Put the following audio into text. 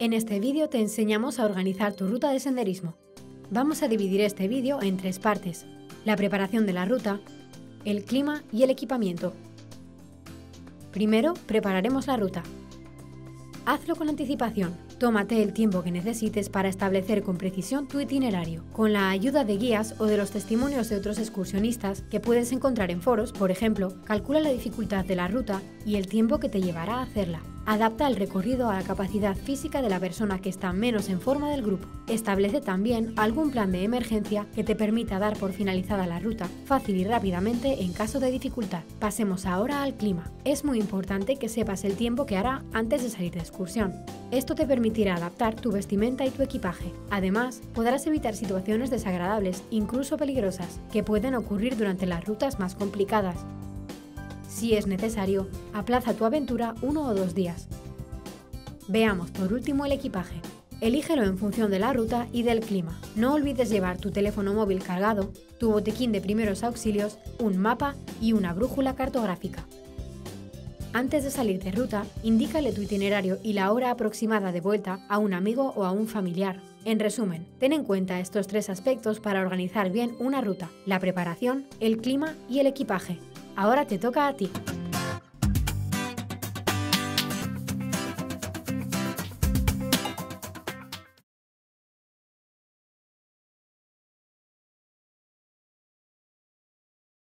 En este vídeo te enseñamos a organizar tu ruta de senderismo. Vamos a dividir este vídeo en 3 partes: la preparación de la ruta, el clima y el equipamiento. Primero, prepararemos la ruta. Hazlo con anticipación. Tómate el tiempo que necesites para establecer con precisión tu itinerario. Con la ayuda de guías o de los testimonios de otros excursionistas que puedes encontrar en foros, por ejemplo, calcula la dificultad de la ruta y el tiempo que te llevará a hacerla. Adapta el recorrido a la capacidad física de la persona que está menos en forma del grupo. Establece también algún plan de emergencia que te permita dar por finalizada la ruta fácil y rápidamente en caso de dificultad. Pasemos ahora al clima. Es muy importante que sepas el tiempo que hará antes de salir de excursión. Esto te permitirá adaptar tu vestimenta y tu equipaje. Además, podrás evitar situaciones desagradables, incluso peligrosas, que pueden ocurrir durante las rutas más complicadas. Si es necesario, aplaza tu aventura 1 o 2 días. Veamos por último el equipaje. Elígelo en función de la ruta y del clima. No olvides llevar tu teléfono móvil cargado, tu botiquín de primeros auxilios, un mapa y una brújula cartográfica. Antes de salir de ruta, indícale tu itinerario y la hora aproximada de vuelta a un amigo o a un familiar. En resumen, ten en cuenta estos 3 aspectos para organizar bien una ruta: la preparación, el clima y el equipaje. Ahora te toca a ti.